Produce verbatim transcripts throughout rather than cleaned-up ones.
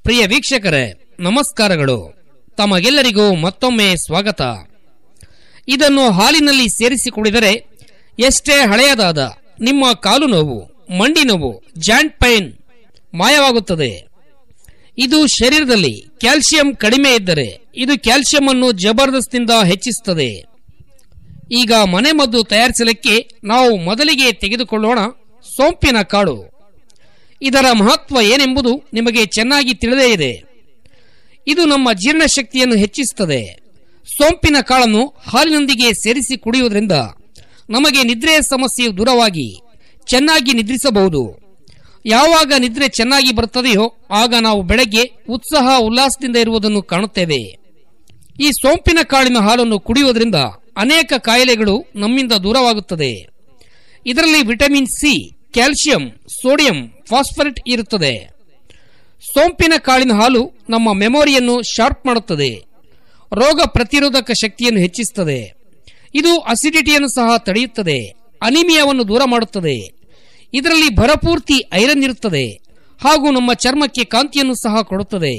ಪ್ರಿಯ ವೀಕ್ಷಕರೇ, ನಮಸ್ಕಾರಗಳು. ತಮಗೆಲ್ಲರಿಗೂ ಮತ್ತೊಮ್ಮೆ ಸ್ವಾಗತ. ಇದನ್ನು ಹಾಲಿನಲ್ಲಿ ಸೇರಿಸಿ ಕುಡಿದರೆ ಎಷ್ಟೇ ಹಳೆಯದಾದ ನಿಮ್ಮ ಕಾಲು ನೋವು, ಮಂಡಿ ನೋವು, ಜಾಯಿಂಟ್ ಪೈನ್ ಮಾಯವಾಗುತ್ತದೆ. ಇದು ಶರೀರದಲ್ಲಿ ಕ್ಯಾಲ್ಸಿಯಂ ಕಡಿಮೆ ಇದ್ದರೆ ಇದು ಕ್ಯಾಲ್ಸಿಯಂ ಅನ್ನು ಜಬರ್ದಸ್ತಿಂದ ಹೆಚ್ಚಿಸುತ್ತದೆ. ಈಗ ಮನೆಮದ್ದು ತಯಾರಿಸಲಿಕ್ಕೆ ನಾವು ಮೊದಲಿಗೆ ತೆಗೆದುಕೊಳ್ಳೋಣ ಸೋಂಪಿನ ಕಾಳು. ಇದರ ಮಹತ್ವ ಏನೆಂಬುದು ನಿಮಗೆ ಚೆನ್ನಾಗಿ ತಿಳಿದೇ ಇದೆ. ಇದು ನಮ್ಮ ಜೀರ್ಣಶಕ್ತಿಯನ್ನು ಹೆಚ್ಚಿಸುತ್ತದೆ. ಸೋಂಪಿನ ಕಾಳನ್ನು ಹಾಲಿನೊಂದಿಗೆ ಸೇರಿಸಿ ಕುಡಿಯುವುದರಿಂದ ನಮಗೆ ನಿದ್ರೆಯ ಸಮಸ್ಯೆಯು ದೂರವಾಗಿ ಚೆನ್ನಾಗಿ ನಿದ್ರಿಸಬಹುದು. ಯಾವಾಗ ನಿದ್ರೆ ಚೆನ್ನಾಗಿ ಬರುತ್ತದೆಯೋ ಆಗ ನಾವು ಬೆಳಗ್ಗೆ ಉತ್ಸಾಹ ಉಲ್ಲಾಸದಿಂದ ಇರುವುದನ್ನು ಕಾಣುತ್ತೇವೆ. ಈ ಸೋಂಪಿನ ಕಾಳಿನ ಹಾಲನ್ನು ಕುಡಿಯುವುದರಿಂದ ಅನೇಕ ಕಾಯಿಲೆಗಳು ನಮ್ಮಿಂದ ದೂರವಾಗುತ್ತದೆ. ಇದರಲ್ಲಿ vitamin C, calcium, sodium, phosphate ಇರುತ್ತದೆ. ಸೋಂಪಿನ ಕಾಳಿನ ಹಾಲು ನಮ್ಮ ಮೆಮೊರಿಯನ್ನು ಶಾರ್ಪ್ ಮಾಡುತ್ತದೆ, ರೋಗ ಪ್ರತಿರೋಧಕ ಶಕ್ತಿಯನ್ನು ಹೆಚ್ಚಿಸುತ್ತದೆ. ಇದು ಅಸಿಡಿಟಿಯನ್ನು ಸಹ ತಡೆಯುತ್ತದೆ, ಅನಿಮಿಯಾವನ್ನು ದೂರ ಮಾಡುತ್ತದೆ. ಇದರಲ್ಲಿ ಭರಪೂರ್ತಿ ಐರನ್ ಇರುತ್ತದೆ ಹಾಗೂ ನಮ್ಮ ಚರ್ಮಕ್ಕೆ ಕಾಂತಿಯನ್ನು ಸಹ ಕೊಡುತ್ತದೆ.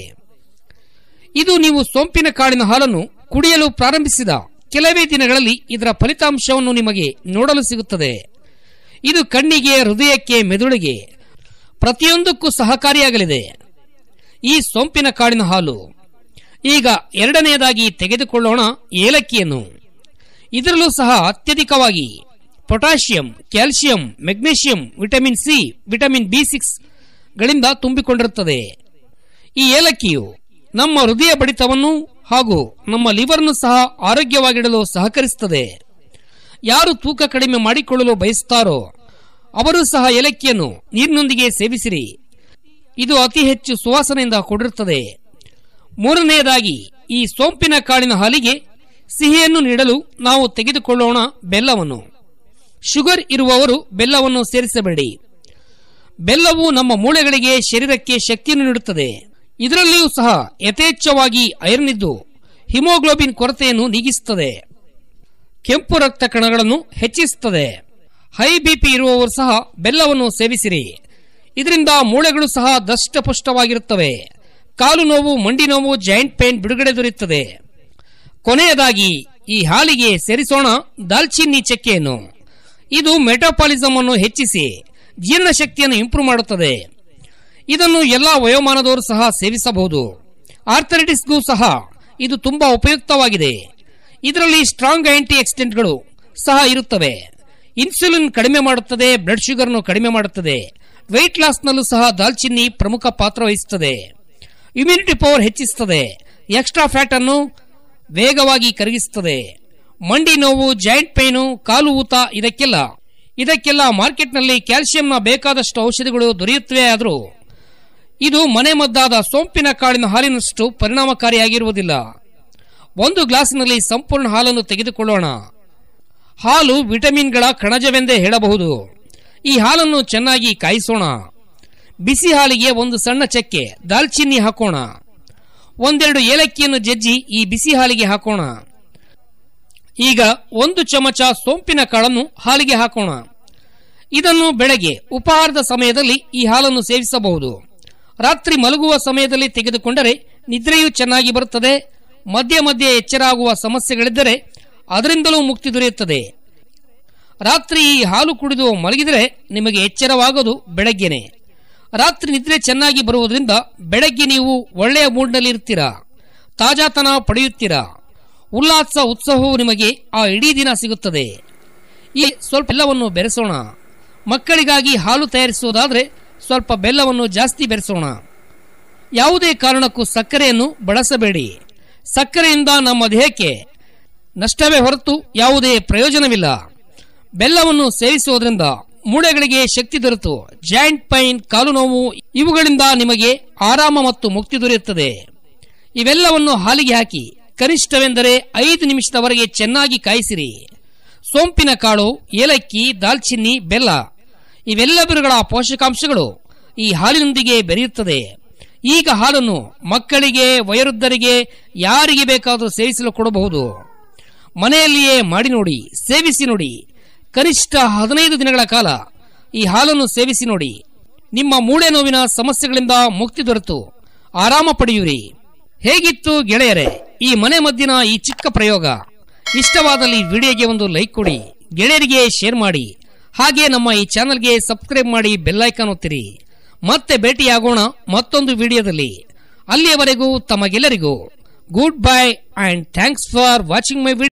ಇದು ನೀವು ಸೋಂಪಿನ ಕಾಳಿನ ಹಾಲನ್ನು ಕುಡಿಯಲು ಪ್ರಾರಂಭಿಸಿದ ಕೆಲವೇ ದಿನಗಳಲ್ಲಿ ಇದರ ಫಲಿತಾಂಶವನ್ನು ನಿಮಗೆ ನೋಡಲು ಸಿಗುತ್ತದೆ. ಇದು ಕಣ್ಣಿಗೆ, ಹೃದಯಕ್ಕೆ, ಮೆದುಳಿಗೆ ಪ್ರತಿಯೊಂದಕ್ಕೂ ಸಹಕಾರಿಯಾಗಲಿದೆ ಈ ಸೋಂಪಿನ ಕಾಳಿನ ಹಾಲು. ಈಗ ಎರಡನೆಯದಾಗಿ ತೆಗೆದುಕೊಳ್ಳೋಣ ಏಲಕ್ಕಿಯನ್ನು. ಇದರಲ್ಲೂ ಸಹ ಅತ್ಯಧಿಕವಾಗಿ potassium, calcium, magnesium, vitamin C, vitamin B six ಗಳಿಂದ ತುಂಬಿಕೊಂಡಿರುತ್ತದೆ. ಈ ಏಲಕ್ಕಿಯು ನಮ್ಮ ಹೃದಯ ಬಡಿತವನ್ನು ಹಾಗೂ ನಮ್ಮ ಲಿವರ್ನ್ನು ಸಹ ಆರೋಗ್ಯವಾಗಿಡಲು ಸಹಕರಿಸುತ್ತದೆ. ಯಾರು ತೂಕ ಕಡಿಮೆ ಮಾಡಿಕೊಳ್ಳಲು ಬಯಸುತ್ತಾರೋ ಅವರು ಸಹ ಏಲಕ್ಕಿಯನ್ನು ನೀರಿನೊಂದಿಗೆ ಸೇವಿಸಿರಿ. ಇದು ಅತಿ ಹೆಚ್ಚು ಸುವಾಸನೆಯಿಂದ ಕೂಡಿರುತ್ತದೆ. ಮೂರನೆಯದಾಗಿ ಈ ಸೋಂಪಿನ ಕಾಳಿನ ಹಾಲಿಗೆ ಸಿಹಿಯನ್ನು ನೀಡಲು ನಾವು ತೆಗೆದುಕೊಳ್ಳೋಣ ಬೆಲ್ಲವನ್ನು. ಶುಗರ್ ಇರುವವರು ಬೆಲ್ಲವನ್ನು ಸೇರಿಸಬೇಡಿ. ಬೆಲ್ಲವು ನಮ್ಮ ಮೂಳೆಗಳಿಗೆ, ಶರೀರಕ್ಕೆ ಶಕ್ತಿಯನ್ನು ನೀಡುತ್ತದೆ. ಇದರಲ್ಲಿಯೂ ಸಹ ಯಥೇಚ್ಛವಾಗಿ ಐರನ್ ಇದ್ದು ಹಿಮೋಗ್ಲೋಬಿನ್ ಕೊರತೆಯನ್ನು ನೀಗಿಸುತ್ತದೆ, ಕೆಂಪು ರಕ್ತ ಕಣಗಳನ್ನು ಹೆಚ್ಚಿಸುತ್ತದೆ. ಹೈ ಬಿಪಿ ಇರುವವರು ಸಹ ಬೆಲ್ಲವನ್ನು ಸೇವಿಸಿರಿ. ಇದರಿಂದ ಮೂಳೆಗಳು ಸಹ ದಷ್ಟಪುಷ್ಟವಾಗಿರುತ್ತವೆ. ಕಾಲು ನೋವು, ಮಂಡಿ ನೋವು, ಜಾಯಿಂಟ್ ಪೇನ್ ಬಿಡುಗಡೆ ದೊರೆಯುತ್ತದೆ. ಕೊನೆಯದಾಗಿ ಈ ಹಾಲಿಗೆ ಸೇರಿಸೋಣ ದಾಲ್ಚಿನ್ನಿ ಚಕ್ಕೆಯನ್ನು. ಇದು ಮೆಟಾಪಾಲಿಸಮ್ ಅನ್ನು ಹೆಚ್ಚಿಸಿ ಜೀರ್ಣಶಕ್ತಿಯನ್ನು ಇಂಪ್ರೂವ್ ಮಾಡುತ್ತದೆ. ಇದನ್ನು ಎಲ್ಲಾ ವಯೋಮಾನದವರು ಸಹ ಸೇವಿಸಬಹುದು. ಆರ್ಥರೈಟಿಸ್ಗೂ ಸಹ ಇದು ತುಂಬಾ ಉಪಯುಕ್ತವಾಗಿದೆ. ಇದರಲ್ಲಿ ಸ್ಟ್ರಾಂಗ್ ಆಂಟಿ ಆಕ್ಸಿಡೆಂಟ್ಗಳು ಸಹ ಇರುತ್ತವೆ. ಇನ್ಸುಲಿನ್ ಕಡಿಮೆ ಮಾಡುತ್ತದೆ, ಬ್ಲಡ್ ಶುಗರ್ ಕಡಿಮೆ ಮಾಡುತ್ತದೆ. ವೆಯ್ಟ್ ಲಾಸ್ ನಲ್ಲೂ ಸಹ ದಾಲ್ಚಿನ್ನಿ ಪ್ರಮುಖ ಪಾತ್ರ ವಹಿಸುತ್ತದೆ. ಇಮ್ಯುನಿಟಿ ಪವರ್ ಹೆಚ್ಚಿಸುತ್ತದೆ. ಎಕ್ಸ್ಟ್ರಾ ಫ್ಯಾಟ್ ಅನ್ನು ವೇಗವಾಗಿ ಕರಗಿಸುತ್ತದೆ. ಮಂಡಿ ನೋವು, ಜಾಯಿಂಟ್ ಪೇನು, ಕಾಲು ಊತ ಇದಕ್ಕೆಲ್ಲ ಇದಕ್ಕೆಲ್ಲ ಮಾರ್ಕೆಟ್ನಲ್ಲಿ ಕ್ಯಾಲ್ಸಿಯಂನ ಬೇಕಾದಷ್ಟು ಔಷಧಿಗಳು ದೊರೆಯುತ್ತವೆ. ಆದರೂ ಇದು ಮನೆಮದ್ದಾದ ಸೋಂಪಿನ ಕಾಳಿನ ಹಾಲಿನಷ್ಟು ಪರಿಣಾಮಕಾರಿಯಾಗಿರುವುದಿಲ್ಲ. ಒಂದು ಗ್ಲಾಸಿನಲ್ಲಿ ಸಂಪೂರ್ಣ ಹಾಲನ್ನು ತೆಗೆದುಕೊಳ್ಳೋಣ. ಹಾಲು ವಿಟಮಿನ್ಗಳ ಕಣಜವೆಂದೇ ಹೇಳಬಹುದು. ಈ ಹಾಲನ್ನು ಚೆನ್ನಾಗಿ ಕಾಯಿಸೋಣ. ಬಿಸಿ ಹಾಲಿಗೆ ಒಂದು ಸಣ್ಣ ಚಕ್ಕೆ, ದಾಲ್ಚಿನ್ನಿ ಹಾಕೋಣ. ಒಂದೆರಡು ಏಲಕ್ಕಿಯನ್ನು ಜಜ್ಜಿ ಈ ಬಿಸಿ ಹಾಲಿಗೆ ಹಾಕೋಣ. ಈಗ ಒಂದು ಚಮಚ ಸೋಂಪಿನ ಕಾಳನ್ನು ಹಾಲಿಗೆ ಹಾಕೋಣ. ಇದನ್ನು ಬೆಳಗ್ಗೆ ಉಪಹಾರದ ಸಮಯದಲ್ಲಿ ಈ ಹಾಲನ್ನು ಸೇವಿಸಬಹುದು. ರಾತ್ರಿ ಮಲಗುವ ಸಮಯದಲ್ಲಿ ತೆಗೆದುಕೊಂಡರೆ ನಿದ್ರೆಯೂ ಚೆನ್ನಾಗಿ ಬರುತ್ತದೆ. ಮಧ್ಯೆ ಮಧ್ಯೆ ಎಚ್ಚರ ಆಗುವ ಸಮಸ್ಯೆಗಳಿದ್ದರೆ ಅದರಿಂದಲೂ ಮುಕ್ತಿ ದೊರೆಯುತ್ತದೆ. ರಾತ್ರಿ ಈ ಹಾಲು ಕುಡಿದು ಮಲಗಿದರೆ ನಿಮಗೆ ಎಚ್ಚರವಾಗೋದು ಬೆಳಗ್ಗೆನೆ. ರಾತ್ರಿ ನಿದ್ರೆ ಚೆನ್ನಾಗಿ ಬರುವುದರಿಂದ ಬೆಳಗ್ಗೆ ನೀವು ಒಳ್ಳೆಯ ಮೂಡ್ನಲ್ಲಿ ಇರ್ತೀರಾ, ತಾಜಾತನ ಪಡೆಯುತ್ತೀರಾ. ಉಲ್ಲಾಸ, ಉತ್ಸಾಹವು ನಿಮಗೆ ಆ ಇಡೀ ದಿನ ಸಿಗುತ್ತದೆ. ಈ ಸ್ವಲ್ಪ ಬೆಲ್ಲವನ್ನು ಬೆರೆಸೋಣ. ಮಕ್ಕಳಿಗಾಗಿ ಹಾಲು ತಯಾರಿಸುವುದಾದರೆ ಸ್ವಲ್ಪ ಬೆಲ್ಲವನ್ನು ಜಾಸ್ತಿ ಬೆರೆಸೋಣ. ಯಾವುದೇ ಕಾರಣಕ್ಕೂ ಸಕ್ಕರೆಯನ್ನು ಬಳಸಬೇಡಿ. ಸಕ್ಕರೆಯಿಂದ ನಮ್ಮ ದೇಹಕ್ಕೆ ನಷ್ಟವೇ ಹೊರತು ಯಾವುದೇ ಪ್ರಯೋಜನವಿಲ್ಲ. ಬೆಲ್ಲವನ್ನು ಸೇವಿಸುವುದರಿಂದ ಮೂಳೆಗಳಿಗೆ ಶಕ್ತಿ ದೊರೆತು ಜಾಯಿಂಟ್ ಪೈನ್, ಕಾಲು ನೋವು ಇವುಗಳಿಂದ ನಿಮಗೆ ಆರಾಮ ಮತ್ತು ಮುಕ್ತಿ ದೊರೆಯುತ್ತದೆ. ಇವೆಲ್ಲವನ್ನು ಹಾಲಿಗೆ ಹಾಕಿ ಕನಿಷ್ಠವೆಂದರೆ ಐದು ನಿಮಿಷದವರೆಗೆ ಚೆನ್ನಾಗಿ ಕಾಯಿಸಿರಿ. ಸೋಂಪಿನ ಕಾಳು, ಏಲಕ್ಕಿ, ದಾಲ್ಚಿನ್ನಿ, ಬೆಲ್ಲ ಇವೆಲ್ಲವುಗಳ ಪೋಷಕಾಂಶಗಳು ಈ ಹಾಲಿನೊಂದಿಗೆ ಬೆರೆಯುತ್ತದೆ. ಈಗ ಹಾಲನ್ನು ಮಕ್ಕಳಿಗೆ, ವಯೋವೃದ್ಧರಿಗೆ ಯಾರಿಗೆ ಬೇಕಾದರೂ ಸೇವಿಸಲು ಕೊಡಬಹುದು. ಮನೆಯಲ್ಲಿಯೇ ಮಾಡಿ ನೋಡಿ, ಸೇವಿಸಿ ನೋಡಿ. ಕನಿಷ್ಠ ಹದಿನೈದು ದಿನಗಳ ಕಾಲ ಈ ಹಾಲನ್ನು ಸೇವಿಸಿ ನೋಡಿ. ನಿಮ್ಮ ಮೂಳೆ ನೋವಿನ ಸಮಸ್ಯೆಗಳಿಂದ ಮುಕ್ತಿ ದೊರೆತು ಆರಾಮ ಪಡೆಯುವಿರಿ. ಹೇಗಿತ್ತು ಗೆಳೆಯರೆ ಈ ಮನೆ ಮದ್ದಿನ ಈ ಚಿಕ್ಕ ಪ್ರಯೋಗ? ಇಷ್ಟವಾದಲ್ಲಿ ವಿಡಿಯೋಗೆ ಒಂದು ಲೈಕ್ ಕೊಡಿ, ಗೆಳೆಯರಿಗೆ ಶೇರ್ ಮಾಡಿ, ಹಾಗೆ ನಮ್ಮ ಈ ಚಾನೆಲ್ಗೆ ಸಬ್ಸ್ಕ್ರೈಬ್ ಮಾಡಿ ಬೆಲ್ಲೈಕಾನ್ ಒತ್ತಿರಿ. ಮತ್ತೆ ಭೇಟಿಯಾಗೋಣ ಮತ್ತೊಂದು ವಿಡಿಯೋದಲ್ಲಿ. ಅಲ್ಲಿಯವರೆಗೂ ತಮಗೆಲ್ಲರಿಗೂ good bye and thanks for watching my video.